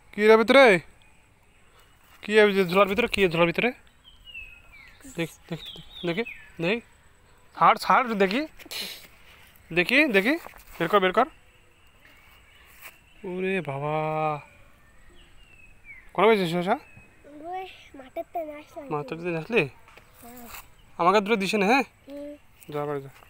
কি এর ভিতরে? কি এই যে ঝোলার ভিতরে? কি ঝোলার ভিতরে? দেখ দেখ দেখি দেখি ছাড় ছাড় দেখি দেখি দেখি বের কর বের কর। ওরে বাবা, কোন পেয়েছিস শশা? মাঠের থেকে আসলি? আমাকে দুটো দিস না, হ্যাঁ? যা বাড়ি যা।